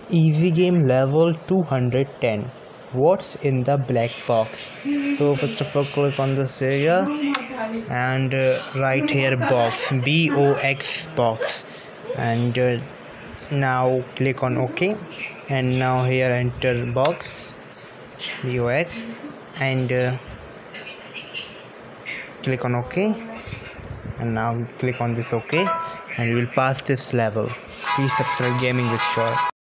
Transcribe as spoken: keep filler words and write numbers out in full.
Easy game level two hundred ten. What's in the black box? So first of all, click on this area and uh, write here box, B O X box, and uh, now click on OK, and now here enter box, B O X, and uh, click on OK, and now click on this OK, and you will pass this level. Please subscribe Gaming with Shaw.